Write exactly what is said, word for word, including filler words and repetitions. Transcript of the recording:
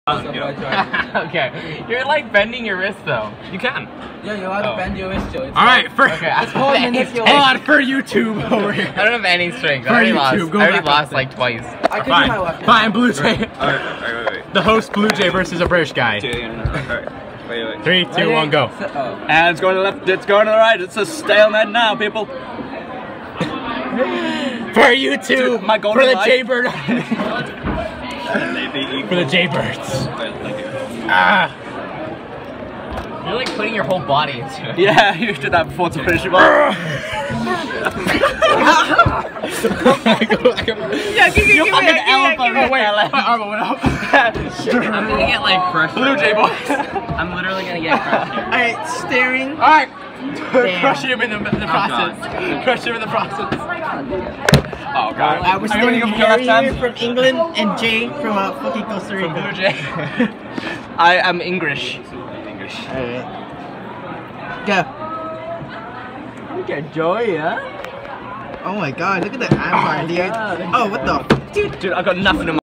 Okay, you're like bending your wrist though. You can. Yeah, you have to Oh. bend your wrist, Joe. It's All right, for Okay, It's called I, manipulation. hold on for YouTube over here. I don't have any strength. For I already YouTube, lost. go I already back lost up like twice. I can do Fine, my left hand. fine, Blue Jay. Alright, alright, wait, wait. The host, Blue Jay versus a British guy. Alright, wait, wait. Three, two, one, go. Oh. And it's going to the left, it's going to the right. It's a stalemate now, people. For YouTube, My for golden the light. Jaybird. For the Jaybirds. Ah. You're like putting your whole body into it. Yeah, you did that before to finish him off. Yeah, give me, You give me, fucking give me, elbow give me. right there. My arm went up. I'm gonna get like crushed. Blue Jay boys. I'm literally gonna get crushed. Alright, staring. Alright. Damn. Crush him in the, in the process. Crush him in the process. Oh god. I was Are you ready staring to go for your left Harry hand? from England and Jay from uh, fucking Costa Rica. From Blue Jay. I am English. English. Alright. Go. Look at Joey, huh? Oh my god, look at the arm, dude. Oh, what the f- Dude, I got nothing in my